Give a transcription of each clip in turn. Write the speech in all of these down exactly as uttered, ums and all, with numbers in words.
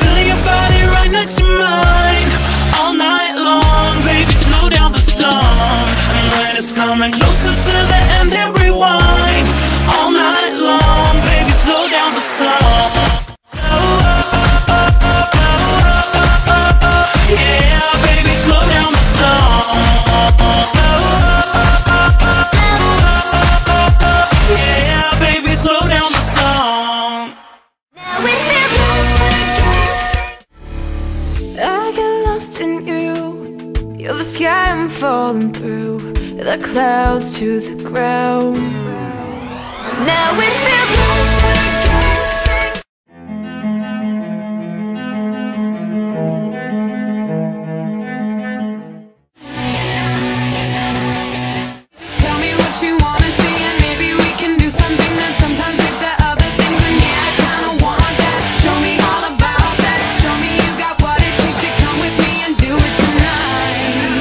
Feel your body right next to mine. All night long, baby, slow down the song. And when it's coming closer to the end, hit rewind. All night long, baby, slow down the song. Yeah, baby, slow down the song. Yeah, baby, slow down the song. Now it feels like I get lost in you. You're the sky I'm falling through, the clouds to the ground. Now it feels like just tell me what you wanna see, and maybe we can do something that sometimes leads to other things. And yeah, I kinda want that. Show me all about that. Show me you got what it takes to come with me and do it tonight.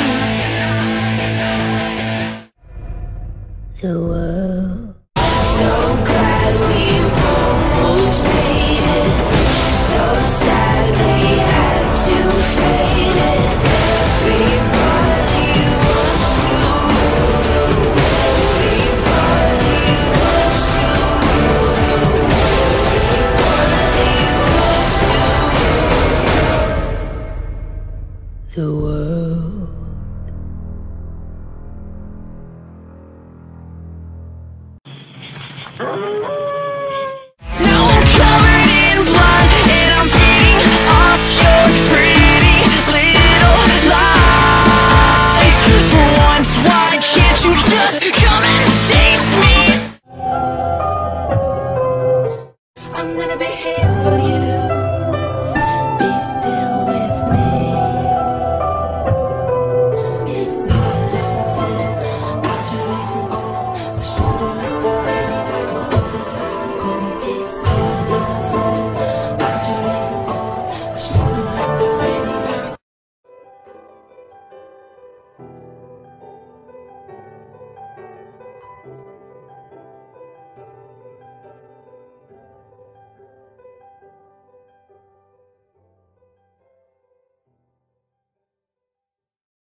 The world. So glad we've almost made it. So sad we had to fade it. Everybody wants to. Everybody wants to. Everybody wants to. The world. Now I'm covered in blood and I'm feeding off your pretty little lies. For once, why can't you just come and chase me? I'm gonna be here for you.